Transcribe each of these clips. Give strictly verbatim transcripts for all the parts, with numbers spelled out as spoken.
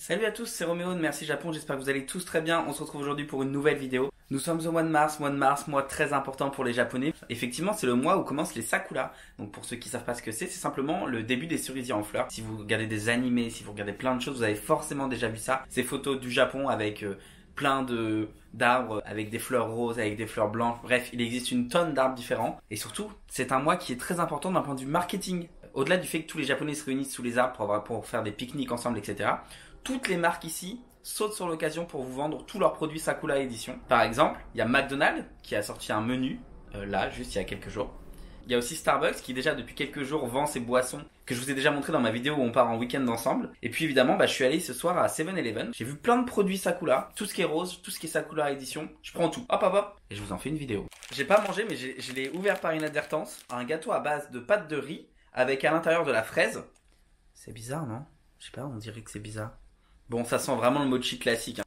Salut à tous, c'est Roméo de Merci Japon, j'espère que vous allez tous très bien. On se retrouve aujourd'hui pour une nouvelle vidéo. Nous sommes au mois de mars, mois de mars, mois très important pour les Japonais. Effectivement, c'est le mois où commencent les sakura. Donc pour ceux qui savent pas ce que c'est, c'est simplement le début des cerisiers en fleurs. Si vous regardez des animés, si vous regardez plein de choses, vous avez forcément déjà vu ça. Ces photos du Japon avec euh, plein de d'arbres, avec des fleurs roses, avec des fleurs blanches. Bref, il existe une tonne d'arbres différents. Et surtout, c'est un mois qui est très important d'un point de vue marketing. Au-delà du fait que tous les Japonais se réunissent sous les arbres pour, avoir, pour faire des pique-niques ensemble, et cetera. Toutes les marques ici sautent sur l'occasion pour vous vendre tous leurs produits Sakura édition. Par exemple, il y a McDonald's qui a sorti un menu, euh, là, juste il y a quelques jours. Il y a aussi Starbucks qui déjà depuis quelques jours vend ses boissons que je vous ai déjà montré dans ma vidéo où on part en week-end ensemble. Et puis évidemment, bah, je suis allé ce soir à seven eleven. J'ai vu plein de produits Sakura, tout ce qui est rose, tout ce qui est Sakura édition. Je prends tout, hop hop hop, et je vous en fais une vidéo. J'ai pas mangé mais je l'ai ouvert par inadvertance. Un gâteau à base de pâte de riz avec à l'intérieur de la fraise. C'est bizarre, non? Je sais pas, on dirait que c'est bizarre. Bon, ça sent vraiment le mochi classique.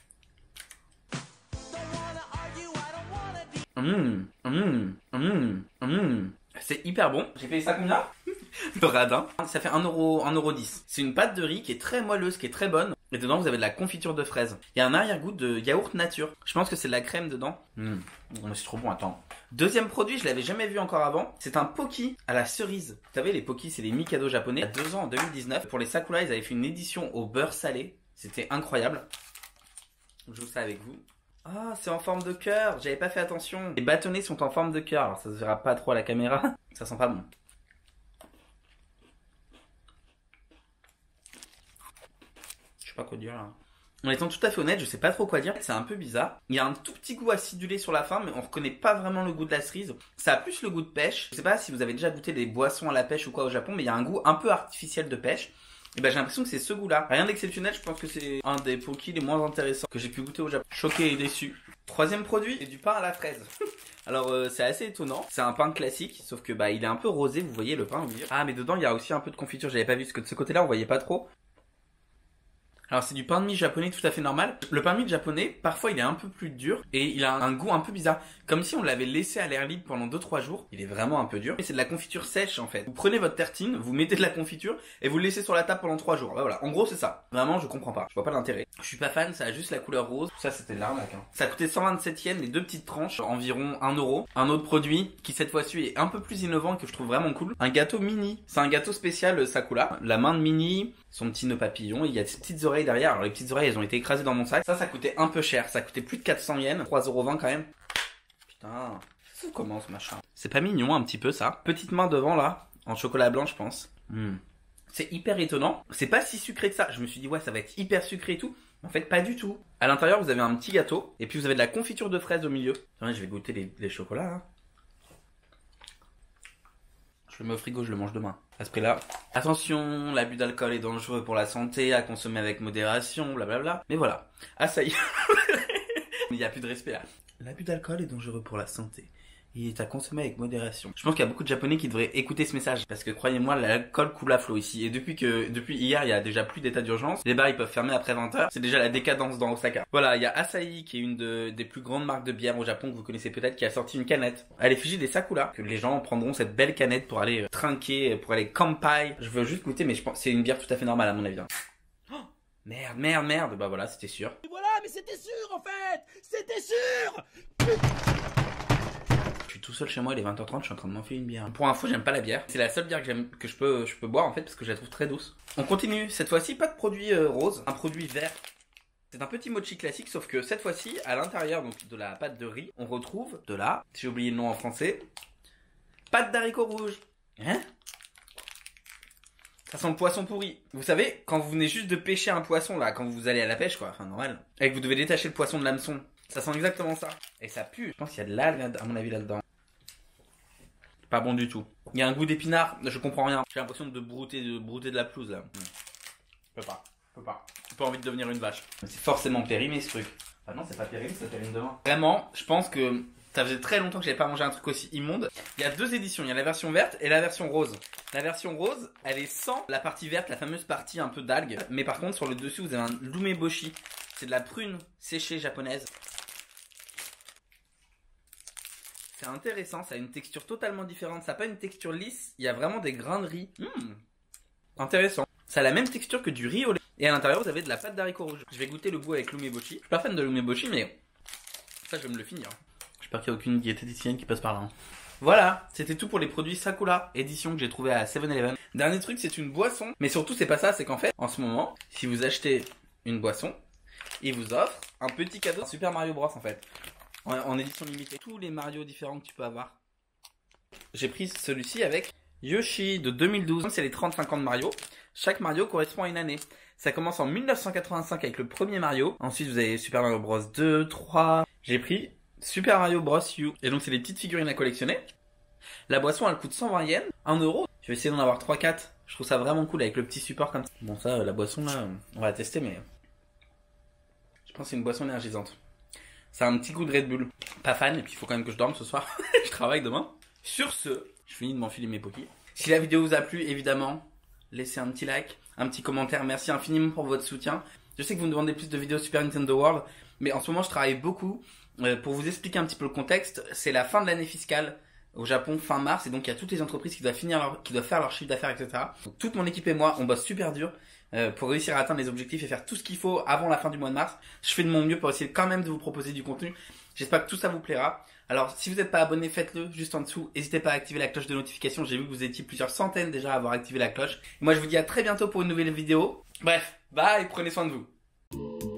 Mmh, mmh, mmh, mmh. C'est hyper bon. J'ai payé ça combien? Le radin. Ça fait un euro dix. C'est une pâte de riz qui est très moelleuse, qui est très bonne. Et dedans, vous avez de la confiture de fraises. Il y a un arrière-goût de yaourt nature. Je pense que c'est de la crème dedans. Mmh. Oh, c'est trop bon, attends. Deuxième produit, je l'avais jamais vu encore avant. C'est un Pocky à la cerise. Vous savez, les Pocky, c'est les Mikado japonais. Il y a deux ans, en deux mille dix-neuf, pour les Sakura, ils avaient fait une édition au beurre salé. C'était incroyable. Je joue ça avec vous. Ah, c'est en forme de cœur. J'avais pas fait attention. Les bâtonnets sont en forme de cœur. Alors, ça se verra pas trop à la caméra. Ça sent pas bon. Je sais pas quoi dire là. En étant tout à fait honnête, je sais pas trop quoi dire. C'est un peu bizarre. Il y a un tout petit goût acidulé sur la fin, mais on reconnaît pas vraiment le goût de la cerise. Ça a plus le goût de pêche. Je sais pas si vous avez déjà goûté des boissons à la pêche ou quoi au Japon, mais il y a un goût un peu artificiel de pêche. Et ben j'ai l'impression que c'est ce goût-là. Rien d'exceptionnel, je pense que c'est un des Pocky les moins intéressants que j'ai pu goûter au Japon. Choqué et déçu. Troisième produit, c'est du pain à la fraise. Alors euh, c'est assez étonnant. C'est un pain classique, sauf que bah il est un peu rosé, vous voyez le pain au milieu. Ah mais dedans il y a aussi un peu de confiture, j'avais pas vu, parce que de ce côté-là on voyait pas trop. Alors c'est du pain de mie japonais tout à fait normal. Le pain de mie japonais, parfois il est un peu plus dur et il a un goût un peu bizarre. Comme si on l'avait laissé à l'air libre pendant deux trois jours. Il est vraiment un peu dur. Et c'est de la confiture sèche en fait. Vous prenez votre tartine, vous mettez de la confiture et vous le laissez sur la table pendant trois jours. Bah voilà, en gros c'est ça. Vraiment je comprends pas. Je vois pas l'intérêt. Je suis pas fan, ça a juste la couleur rose. Ça c'était de l'arnaque. Hein. Ça a coûté cent vingt-sept yens, les deux petites tranches, environ un euro. Un autre produit qui cette fois-ci est un peu plus innovant et que je trouve vraiment cool. Un gâteau mini. C'est un gâteau spécial Sakura. La main de Mini, son petit nœud papillon, et il y a des petites oreilles derrière. Alors les petites oreilles elles ont été écrasées dans mon sac. Ça ça coûtait un peu cher. Ça coûtait plus de quatre cents yens. trois euros vingt quand même. Putain, ça commence machin. C'est pas mignon un petit peu ça. Petite main devant là, en chocolat blanc je pense. Mmh. C'est hyper étonnant. C'est pas si sucré que ça. Je me suis dit ouais ça va être hyper sucré et tout. En fait pas du tout. À l'intérieur vous avez un petit gâteau. Et puis vous avez de la confiture de fraises au milieu. Attendez, je vais goûter les, les chocolats hein. Je le mets au frigo, je le mange demain. À ce prix là. Attention, l'abus d'alcool est dangereux pour la santé, à consommer avec modération, blablabla. Mais voilà. Ah ça y est. Il n'y a plus de respect là. L'abus d'alcool est dangereux pour la santé. Il est à consommer avec modération. Je pense qu'il y a beaucoup de Japonais qui devraient écouter ce message. Parce que croyez-moi, l'alcool coule à flot ici. Et depuis que, depuis hier, il y a déjà plus d'état d'urgence. Les bars, ils peuvent fermer après vingt heures. C'est déjà la décadence dans Osaka. Voilà, il y a Asahi, qui est une de, des plus grandes marques de bière au Japon que vous connaissez peut-être, qui a sorti une canette à l'effigie des Sakura. Que les gens prendront cette belle canette pour aller euh, trinquer, pour aller kampai. Je veux juste goûter, mais je pense c'est une bière tout à fait normale à mon avis. Oh, merde, merde, merde. Bah voilà, c'était sûr. Et voilà, mais c'était sûr en fait. C'était sûr. Je suis tout seul chez moi, il est vingt heures trente, je suis en train de m'enfiler une bière. Pour info, j'aime pas la bière. C'est la seule bière que j'aime, que je peux, je peux boire en fait parce que je la trouve très douce. On continue. Cette fois-ci, pas de produit euh, rose, un produit vert. C'est un petit mochi classique, sauf que cette fois-ci, à l'intérieur donc de la pâte de riz, on retrouve de la, j'ai oublié le nom en français, pâte d'haricots rouges. Hein? Ça sent le poisson pourri. Vous savez, quand vous venez juste de pêcher un poisson là, quand vous allez à la pêche quoi, enfin normal, et que vous devez détacher le poisson de l'hameçon. Ça sent exactement ça. Et ça pue. Je pense qu'il y a de l'algue à mon avis là-dedans. Pas bon du tout. Il y a un goût d'épinard. Je comprends rien. J'ai l'impression de brouter, de brouter de la pelouse là. Je peux pas. Je peux pas. J'ai pas envie de devenir une vache. C'est forcément périmé ce truc. Ah non, c'est pas périmé, ça périme demain. Vraiment, je pense que ça faisait très longtemps que j'avais pas mangé un truc aussi immonde. Il y a deux éditions. Il y a la version verte et la version rose. La version rose, elle est sans la partie verte, la fameuse partie un peu d'algue. Mais par contre, sur le dessus, vous avez un lumeboshi. C'est de la prune séchée japonaise. C'est intéressant, ça a une texture totalement différente. Ça n'a pas une texture lisse, il y a vraiment des grains de riz. Mmh. Intéressant. Ça a la même texture que du riz au lait. Et à l'intérieur, vous avez de la pâte d'haricots rouges. Je vais goûter le goût avec l'umeboshi. Je suis pas fan de l'umeboshi, mais ça, je vais me le finir. J'espère qu'il n'y a aucune diététicienne qui passe par là. Hein. Voilà, c'était tout pour les produits Sakura édition que j'ai trouvé à seven eleven. Dernier truc, c'est une boisson. Mais surtout, c'est pas ça, c'est qu'en fait, en ce moment, si vous achetez une boisson, ils vous offrent un petit cadeau Super Mario Bros en fait. En, en édition limitée. Tous les Mario différents que tu peux avoir. J'ai pris celui-ci avec Yoshi de deux mille douze. C'est les trente-cinq ans de Mario. Chaque Mario correspond à une année. Ça commence en mille neuf cent quatre-vingt-cinq avec le premier Mario. Ensuite, vous avez Super Mario Bros deux, trois. J'ai pris Super Mario Bros U. Et donc, c'est des petites figurines à collectionner. La boisson, elle coûte cent vingt yens. un euro. Je vais essayer d'en avoir trois quatre. Je trouve ça vraiment cool avec le petit support comme ça. Bon, ça, la boisson là, on va la tester, mais je pense que c'est une boisson énergisante. Ça a un petit goût de Red Bull. Pas fan, et puis il faut quand même que je dorme ce soir. Je travaille demain. Sur ce, je finis de m'enfiler mes pokis. Si la vidéo vous a plu, évidemment, laissez un petit like, un petit commentaire. Merci infiniment pour votre soutien. Je sais que vous me demandez plus de vidéos Super Nintendo World, mais en ce moment, je travaille beaucoup. Euh, pour vous expliquer un petit peu le contexte, c'est la fin de l'année fiscale au Japon, fin mars, et donc il y a toutes les entreprises qui doivent finir leur, qui doivent faire leur chiffre d'affaires, et cetera. Donc toute mon équipe et moi, on bosse super dur euh, pour réussir à atteindre les objectifs et faire tout ce qu'il faut avant la fin du mois de mars. Je fais de mon mieux pour essayer quand même de vous proposer du contenu. J'espère que tout ça vous plaira. Alors, si vous n'êtes pas abonné, faites-le juste en dessous. N'hésitez pas à activer la cloche de notification. J'ai vu que vous étiez plusieurs centaines déjà à avoir activé la cloche. Et moi, je vous dis à très bientôt pour une nouvelle vidéo. Bref, bye, prenez soin de vous.